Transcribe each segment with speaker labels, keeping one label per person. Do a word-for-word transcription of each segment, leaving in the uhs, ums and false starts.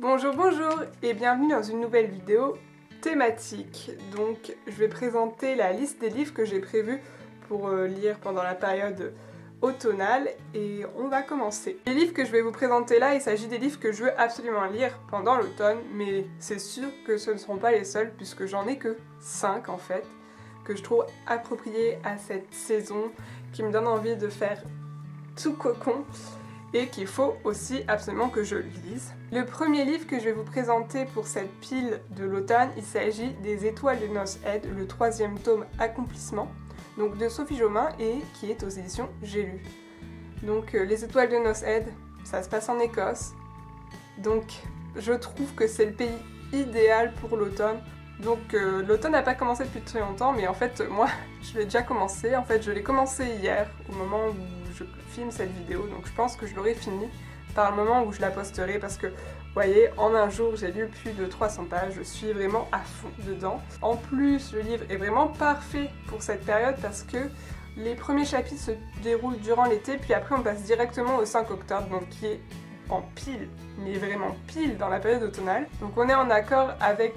Speaker 1: Bonjour, bonjour et bienvenue dans une nouvelle vidéo thématique. Donc je vais présenter la liste des livres que j'ai prévus pour euh, lire pendant la période automnale et on va commencer. Les livres que je vais vous présenter là, il s'agit des livres que je veux absolument lire pendant l'automne, mais c'est sûr que ce ne seront pas les seuls puisque j'en ai que cinq en fait, que je trouve appropriés à cette saison, qui me donne envie de faire tout cocon et qu'il faut aussi absolument que je lise. Le premier livre que je vais vous présenter pour cette pile de l'automne, il s'agit des Étoiles de Noces Aide, le troisième tome Accomplissement, donc de Sophie Jomain et qui est aux éditions J'ai lu. Donc euh, les Étoiles de Noces Aide, ça se passe en Écosse, donc je trouve que c'est le pays idéal pour l'automne. Donc euh, l'automne n'a pas commencé depuis très longtemps, mais en fait moi je l'ai déjà commencé. En fait je l'ai commencé hier au moment où je filme cette vidéo, donc je pense que je l'aurai fini par le moment où je la posterai parce que vous voyez, en un jour j'ai lu plus de trois cents pages, je suis vraiment à fond dedans. En plus le livre est vraiment parfait pour cette période parce que les premiers chapitres se déroulent durant l'été, puis après on passe directement au cinq octobre, donc qui est en pile, mais vraiment pile dans la période automnale. Donc on est en accord avec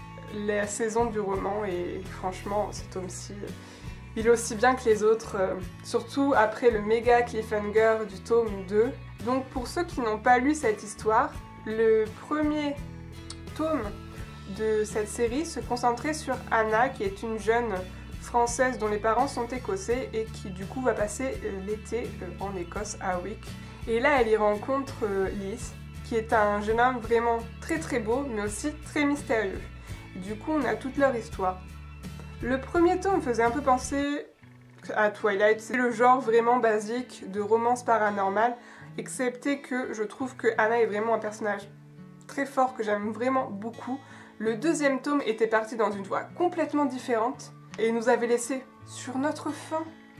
Speaker 1: la saison du roman et franchement ce tome-ci il est aussi bien que les autres, euh, surtout après le méga cliffhanger du tome deux. Donc pour ceux qui n'ont pas lu cette histoire, le premier tome de cette série se concentrait sur Anna, qui est une jeune française dont les parents sont écossais et qui du coup va passer l'été en Écosse à Wick. Et là elle y rencontre euh, Lys, qui est un jeune homme vraiment très très beau mais aussi très mystérieux. Du coup on a toute leur histoire. Le premier tome me faisait un peu penser à Twilight, c'est le genre vraiment basique de romance paranormale, excepté que je trouve que Anna est vraiment un personnage très fort que j'aime vraiment beaucoup. Le deuxième tome était parti dans une voie complètement différente et nous avait laissé sur notre fin.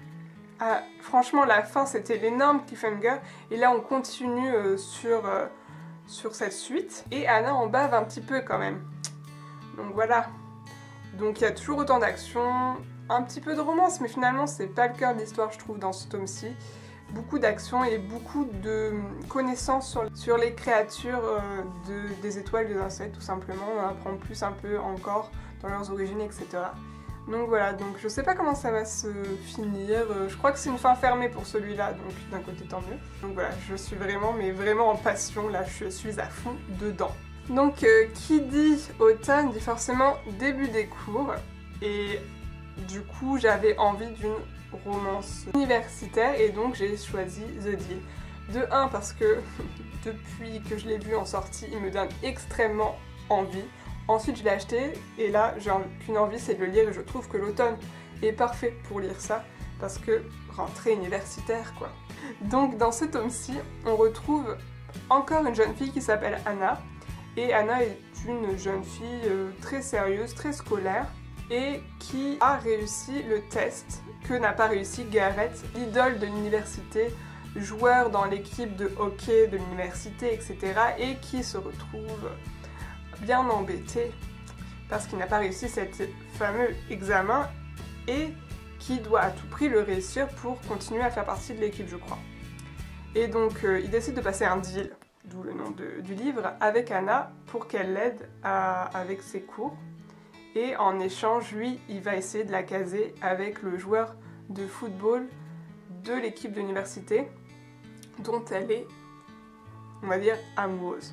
Speaker 1: Ah, franchement la fin c'était l'énorme cliffhanger et là on continue euh, sur, euh, sur cette suite et Anna en bave un petit peu quand même. Donc voilà. Donc il y a toujours autant d'action, un petit peu de romance, mais finalement c'est pas le cœur de l'histoire je trouve dans ce tome-ci. Beaucoup d'action et beaucoup de connaissances sur, sur les créatures euh, de, des étoiles de Noces Aide tout simplement. On apprend plus un peu encore dans leurs origines, et cetera. Donc voilà, donc je sais pas comment ça va se finir, je crois que c'est une fin fermée pour celui-là, donc d'un côté tant mieux. Donc voilà, je suis vraiment, mais vraiment en passion, là je suis à fond dedans. Donc euh, qui dit automne dit forcément début des cours et du coup j'avais envie d'une romance universitaire et donc j'ai choisi The Deal. De un parce que depuis que je l'ai vu en sortie il me donne extrêmement envie. Ensuite je l'ai acheté et là j'ai qu'une envie c'est de le lire et je trouve que l'automne est parfait pour lire ça parce que rentrée universitaire quoi. Donc dans ce tome-ci on retrouve encore une jeune fille qui s'appelle Anna. Et Anna est une jeune fille euh, très sérieuse, très scolaire et qui a réussi le test que n'a pas réussi Garrett, l'idole de l'université, joueur dans l'équipe de hockey de l'université, et cetera. Et qui se retrouve bien embêté parce qu'il n'a pas réussi cet fameux examen et qui doit à tout prix le réussir pour continuer à faire partie de l'équipe, je crois. Et donc euh, il décide de passer un deal, d'où le nom de, du livre, avec Anna pour qu'elle l'aide avec ses cours. Et en échange, lui, il va essayer de la caser avec le joueur de football de l'équipe de l'université dont elle est, on va dire, amoureuse.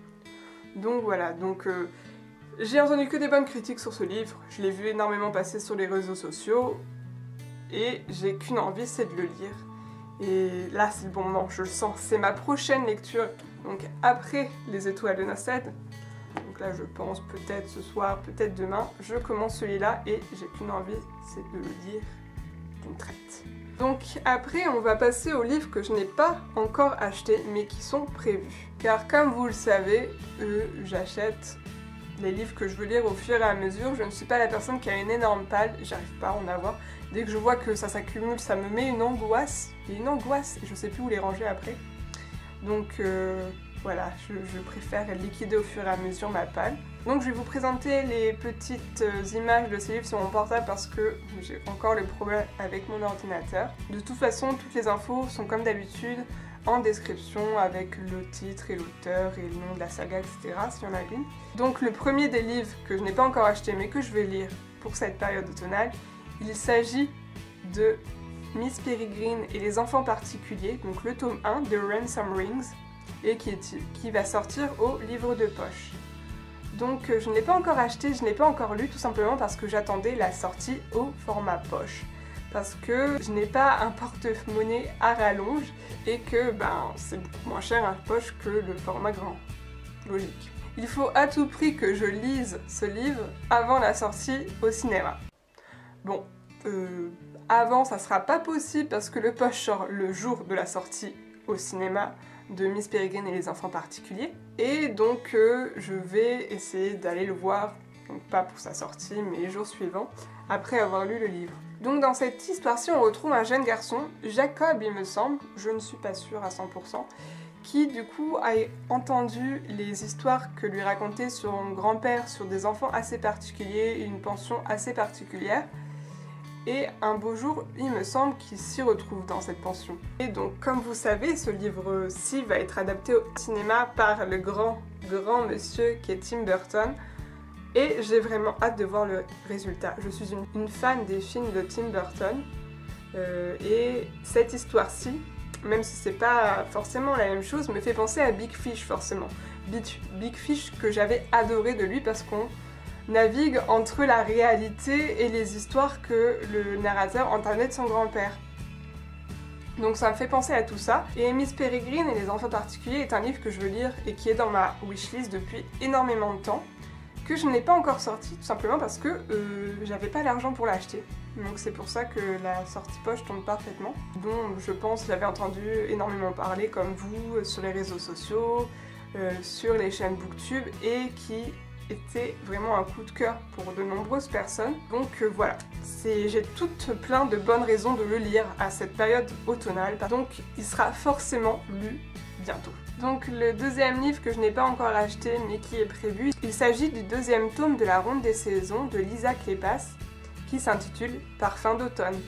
Speaker 1: Donc voilà, donc euh, j'ai entendu que des bonnes critiques sur ce livre, je l'ai vu énormément passer sur les réseaux sociaux et j'ai qu'une envie, c'est de le lire. Et là c'est le bon moment, je le sens, c'est ma prochaine lecture, donc après les Étoiles de Noces Aide. Donc là je pense peut-être ce soir, peut-être demain, je commence celui-là et j'ai qu'une envie, c'est de le lire d'une traite. Donc après on va passer aux livres que je n'ai pas encore achetés mais qui sont prévus. Car comme vous le savez, euh, j'achète les livres que je veux lire au fur et à mesure. Je ne suis pas la personne qui a une énorme palle, j'arrive pas à en avoir. Dès que je vois que ça s'accumule, ça me met une angoisse. Il y a une angoisse et je sais plus où les ranger après. Donc euh, voilà, je, je préfère liquider au fur et à mesure ma palle. Donc je vais vous présenter les petites images de ces livres sur mon portable parce que j'ai encore le problème avec mon ordinateur. De toute façon, toutes les infos sont comme d'habitude en description avec le titre et l'auteur et le nom de la saga, et cetera s'il y en a une. Donc le premier des livres que je n'ai pas encore acheté mais que je vais lire pour cette période automnale, il s'agit de Miss Peregrine et les enfants particuliers, donc le tome un de Ransom Rings, et qui, est, qui va sortir au livre de poche. Donc je ne l'ai pas encore acheté, je ne l'ai pas encore lu, tout simplement parce que j'attendais la sortie au format poche. Parce que je n'ai pas un porte-monnaie à rallonge et que ben, c'est beaucoup moins cher à poche que le format grand. Logique. Il faut à tout prix que je lise ce livre avant la sortie au cinéma. Bon, euh, avant ça sera pas possible parce que le poche sort le jour de la sortie au cinéma de Miss Peregrine et les enfants particuliers. Et donc euh, je vais essayer d'aller le voir, donc pas pour sa sortie, mais les jours suivants, après avoir lu le livre. Donc dans cette histoire-ci, on retrouve un jeune garçon, Jacob il me semble, je ne suis pas sûre à cent pour cent, qui du coup a entendu les histoires que lui racontait son grand-père sur des enfants assez particuliers et une pension assez particulière. Et un beau jour, il me semble qu'il s'y retrouve dans cette pension. Et donc, comme vous savez, ce livre-ci va être adapté au cinéma par le grand, grand monsieur qui est Tim Burton. Et j'ai vraiment hâte de voir le résultat. Je suis une, une fan des films de Tim Burton. Euh, et cette histoire-ci, même si c'est pas forcément la même chose, me fait penser à Big Fish, forcément. Big, Big Fish que j'avais adoré de lui parce qu'on navigue entre la réalité et les histoires que le narrateur entendait de son grand-père. Donc ça me fait penser à tout ça. Et Miss Peregrine et les enfants particuliers est un livre que je veux lire et qui est dans ma wishlist depuis énormément de temps, que je n'ai pas encore sorti, tout simplement parce que euh, j'avais pas l'argent pour l'acheter. Donc c'est pour ça que la sortie poche tombe parfaitement, dont je pense j'avais entendu énormément parler comme vous sur les réseaux sociaux, euh, sur les chaînes Booktube, et qui était vraiment un coup de cœur pour de nombreuses personnes. Donc euh, voilà, j'ai toutes plein de bonnes raisons de le lire à cette période automnale, donc il sera forcément lu bientôt. Donc le deuxième livre que je n'ai pas encore acheté mais qui est prévu, il s'agit du deuxième tome de la Ronde des Saisons de Lisa Kleypas qui s'intitule Parfum d'automne.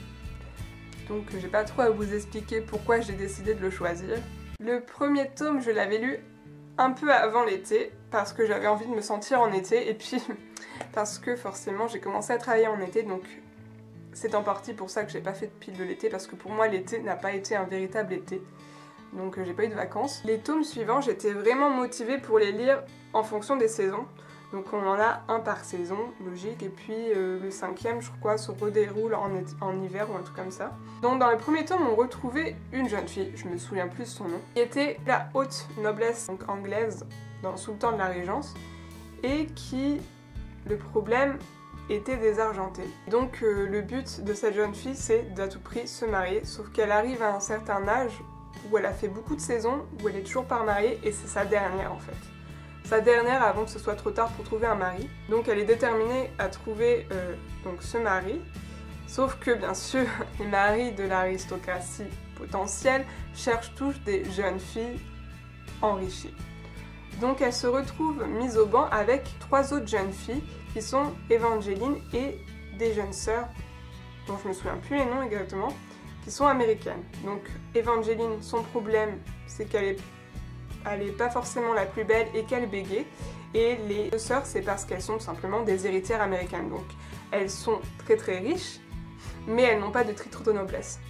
Speaker 1: Donc j'ai pas trop à vous expliquer pourquoi j'ai décidé de le choisir. Le premier tome je l'avais lu un peu avant l'été parce que j'avais envie de me sentir en été et puis parce que forcément j'ai commencé à travailler en été, donc c'est en partie pour ça que j'ai pas fait de pile de l'été, parce que pour moi l'été n'a pas été un véritable été. Donc euh, j'ai pas eu de vacances. Les tomes suivants, j'étais vraiment motivée pour les lire en fonction des saisons. Donc on en a un par saison, logique, et puis euh, le cinquième, je crois, se redéroule en, en hiver ou un truc comme ça. Donc dans le premier tome, on retrouvait une jeune fille, je me souviens plus de son nom, qui était la haute noblesse donc anglaise dans, sous le temps de la Régence, et qui, le problème, était désargentée. Donc euh, le but de cette jeune fille, c'est d'à tout prix se marier, sauf qu'elle arrive à un certain âge où elle a fait beaucoup de saisons, où elle est toujours pas mariée, et c'est sa dernière en fait. Sa dernière avant que ce soit trop tard pour trouver un mari. Donc elle est déterminée à trouver euh, donc ce mari, sauf que bien sûr les maris de l'aristocratie potentielle cherchent tous des jeunes filles enrichies. Donc elle se retrouve mise au banc avec trois autres jeunes filles qui sont Evangeline et des jeunes sœurs, dont je me souviens plus les noms exactement, qui sont américaines. Donc Evangeline, son problème c'est qu'elle est elle n'est pas forcément la plus belle et qu'elle bégaye, et les deux sœurs c'est parce qu'elles sont tout simplement des héritières américaines, donc elles sont très très riches mais elles n'ont pas de titre de noblesse.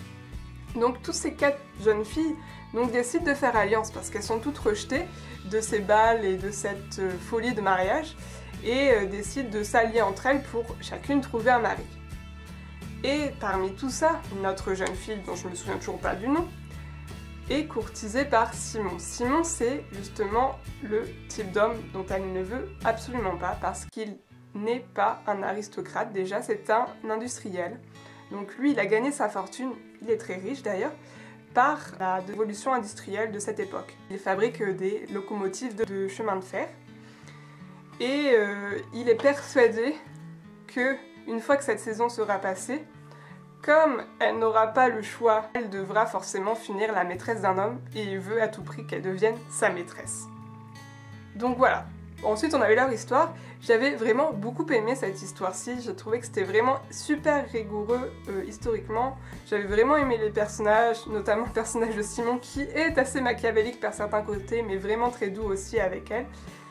Speaker 1: Donc toutes ces quatre jeunes filles donc, décident de faire alliance parce qu'elles sont toutes rejetées de ces bals et de cette euh, folie de mariage, et euh, décident de s'allier entre elles pour chacune trouver un mari. Et parmi tout ça, notre jeune fille dont je me souviens toujours pas du nom est courtisée par Simon. Simon, c'est justement le type d'homme dont elle ne veut absolument pas parce qu'il n'est pas un aristocrate, déjà c'est un industriel. Donc lui, il a gagné sa fortune, il est très riche d'ailleurs, par la révolution industrielle de cette époque. Il fabrique des locomotives de, de chemin de fer et euh, il est persuadé que une fois que cette saison sera passée, comme elle n'aura pas le choix, elle devra forcément finir la maîtresse d'un homme et il veut à tout prix qu'elle devienne sa maîtresse. Donc voilà, Ensuite, on avait leur histoire. J'avais vraiment beaucoup aimé cette histoire-ci. Je trouvais que c'était vraiment super rigoureux euh, historiquement. J'avais vraiment aimé les personnages, notamment le personnage de Simon qui est assez machiavélique par certains côtés, mais vraiment très doux aussi avec elle.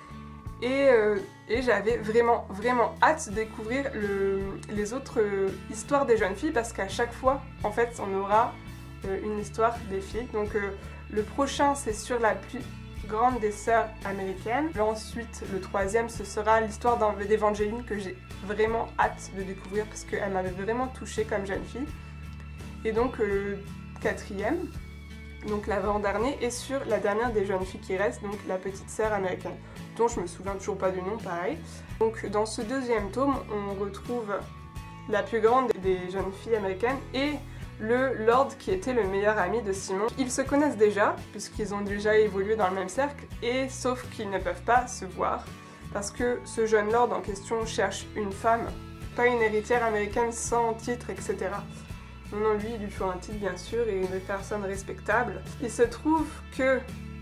Speaker 1: Et, euh, et j'avais vraiment, vraiment hâte de découvrir le, les autres euh, histoires des jeunes filles parce qu'à chaque fois, en fait, on aura euh, une histoire des filles. Donc euh, le prochain, c'est sur la plus grande des sœurs américaines. Ensuite, le troisième, ce sera l'histoire d'Evangeline que j'ai vraiment hâte de découvrir parce qu'elle m'avait vraiment touchée comme jeune fille. Et donc euh, le quatrième, donc l'avant-dernier, est sur la dernière des jeunes filles qui restent, donc la petite sœur américaine, dont je me souviens toujours pas du nom, pareil. Donc dans ce deuxième tome, on retrouve la plus grande des jeunes filles américaines et le Lord qui était le meilleur ami de Simon. Ils se connaissent déjà, puisqu'ils ont déjà évolué dans le même cercle, et sauf qu'ils ne peuvent pas se voir, parce que ce jeune Lord en question cherche une femme, pas une héritière américaine sans titre, et cetera. Non, non, lui, il lui faut un titre bien sûr, et une personne respectable. Il se trouve que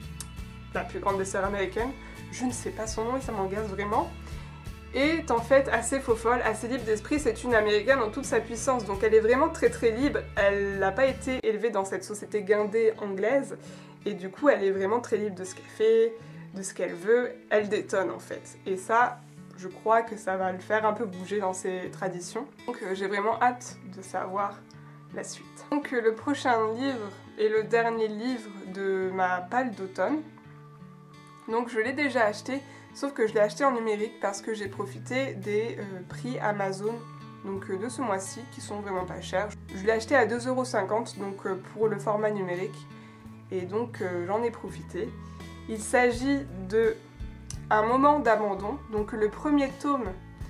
Speaker 1: la plus grande des sœurs américaines, je ne sais pas son nom et ça m'engage vraiment, est en fait assez faux-folle, assez libre d'esprit. C'est une américaine en toute sa puissance, donc elle est vraiment très très libre. Elle n'a pas été élevée dans cette société guindée anglaise, et du coup elle est vraiment très libre de ce qu'elle fait, de ce qu'elle veut. Elle détonne en fait, et ça, je crois que ça va le faire un peu bouger dans ses traditions. Donc euh, j'ai vraiment hâte de savoir la suite. Donc euh, le prochain livre est le dernier livre de ma palle d'automne. Donc je l'ai déjà acheté, sauf que je l'ai acheté en numérique parce que j'ai profité des euh, prix Amazon donc, euh, de ce mois-ci qui sont vraiment pas chers. Je l'ai acheté à deux euros cinquante donc euh, pour le format numérique et donc euh, j'en ai profité. Il s'agit de Un moment d'abandon, donc le premier tome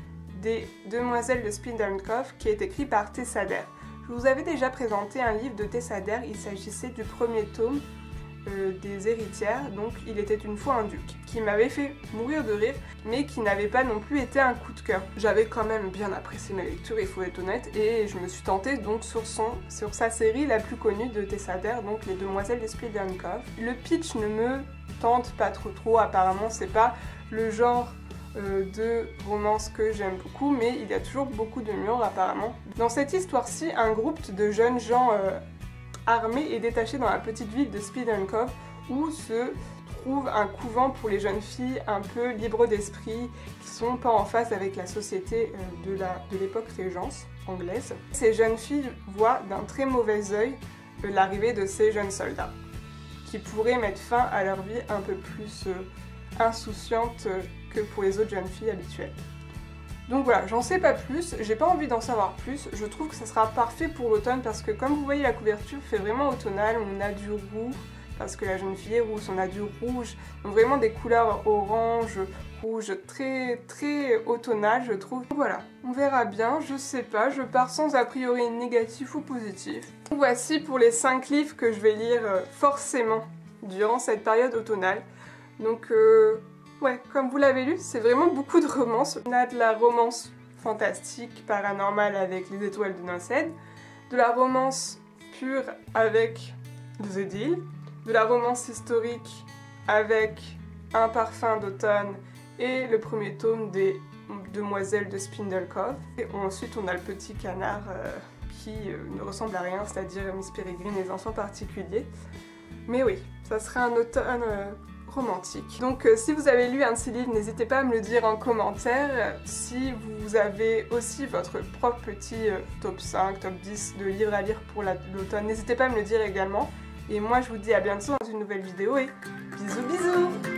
Speaker 1: des Demoiselles de Spindle Cove qui est écrit par Tessa Dare. Je vous avais déjà présenté un livre de Tessa Dare, il s'agissait du premier tome Euh, des héritières, donc Il était une fois un duc, qui m'avait fait mourir de rire, mais qui n'avait pas non plus été un coup de cœur. J'avais quand même bien apprécié mes lectures, il faut être honnête, et je me suis tentée donc sur, son, sur sa série la plus connue de Tessa Dare, donc Les Demoiselles de Spindle Cove. Le pitch ne me tente pas trop trop, apparemment c'est pas le genre euh, de romance que j'aime beaucoup, mais il y a toujours beaucoup de murs apparemment. Dans cette histoire-ci, un groupe de jeunes gens euh, armée et détachée dans la petite ville de Spindle Cove où se trouve un couvent pour les jeunes filles un peu libres d'esprit qui sont pas en phase avec la société de la, de l'époque régence anglaise. Ces jeunes filles voient d'un très mauvais œil l'arrivée de ces jeunes soldats qui pourraient mettre fin à leur vie un peu plus insouciante que pour les autres jeunes filles habituelles. Donc voilà, j'en sais pas plus, j'ai pas envie d'en savoir plus, je trouve que ça sera parfait pour l'automne parce que comme vous voyez la couverture fait vraiment automnal, on a du roux, parce que la jeune fille est rousse, on a du rouge, donc vraiment des couleurs orange, rouge, très très automnal je trouve. Donc voilà, on verra bien, je sais pas, je pars sans a priori négatif ou positif. Donc voici pour les cinq livres que je vais lire forcément durant cette période automnale. Donc euh, ouais, comme vous l'avez lu, c'est vraiment beaucoup de romance. On a de la romance fantastique, paranormale avec Les Étoiles de Nosed, de la romance pure avec The Deal, de la romance historique avec Un parfum d'automne et le premier tome des Demoiselles de Spindle Cove. Et ensuite on a le petit canard euh, qui euh, ne ressemble à rien, c'est-à-dire Miss Peregrine et les enfants particuliers. Mais oui, ça serait un automne euh, romantique. Donc euh, si vous avez lu un de ces livres, n'hésitez pas à me le dire en commentaire. Si vous avez aussi votre propre petit euh, top cinq, top dix de livres à lire pour l'automne, n'hésitez pas à me le dire également. Et moi je vous dis à bientôt dans une nouvelle vidéo et bisous bisous!